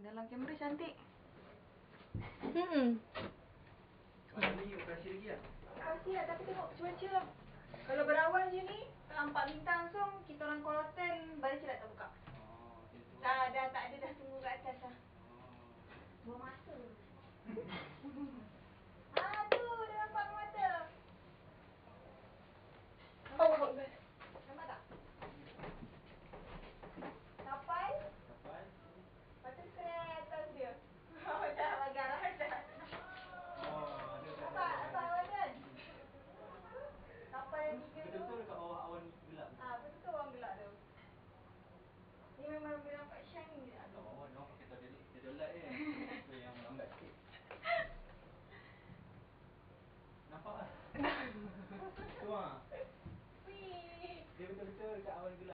Dalam kamera cantik. Ni operasi lagi lah? Operasi lah, tapi tengok cuaca lah. Kalau berawan je ni, nampak bintang langsung, kita orang call hotel, balik celat tak buka. Dah tak ada, dah tunggu kat atas lah. Buang masa. Tu, dah nampak mata. Nampak tak? Kapal? Lepas tu kereta atas dia. Dah agak rahat. Nampak awan kan? Kapal yang 3 tu. Betul-betul dekat bawah awan gelap. Betul awan gelap tu. Ni memang boleh nampak shine je. Kat bawah dia orang pakai tedolat je. So yang lambat sikit. Nampak lah. Tu lah. Wih. Dia betul-betul dekat awan gelap.